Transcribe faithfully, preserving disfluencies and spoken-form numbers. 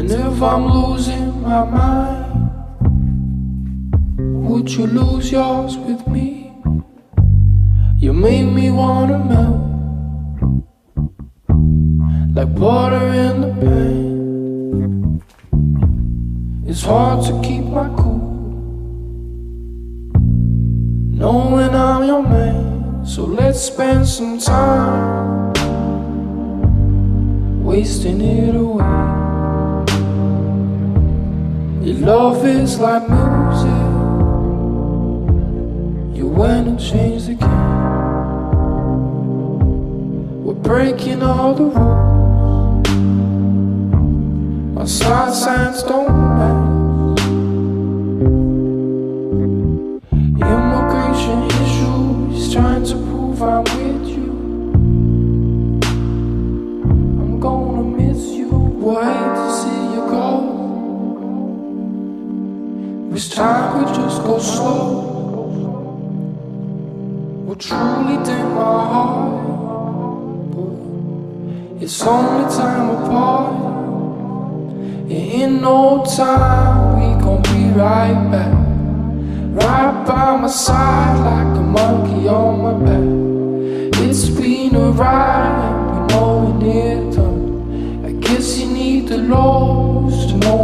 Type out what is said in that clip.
And if I'm losing my mind, would you lose yours with me? You make me wanna melt like butter in the pan. It's hard to keep my cool, knowing I'm your man. So let's spend some time wasting it away. Your love is like music, you went and changed the game. We're breaking all the rules, our side signs don't match. Immigration issues, trying to prove I'm with you. I'm gonna miss you, we'll hate to see you go. This time we just go slow, will truly dim my heart. It's only time apart. In no time we gon' be right back, right by my side like a monkey on my back. It's been a ride, we know we need it done. I guess you need the lows to know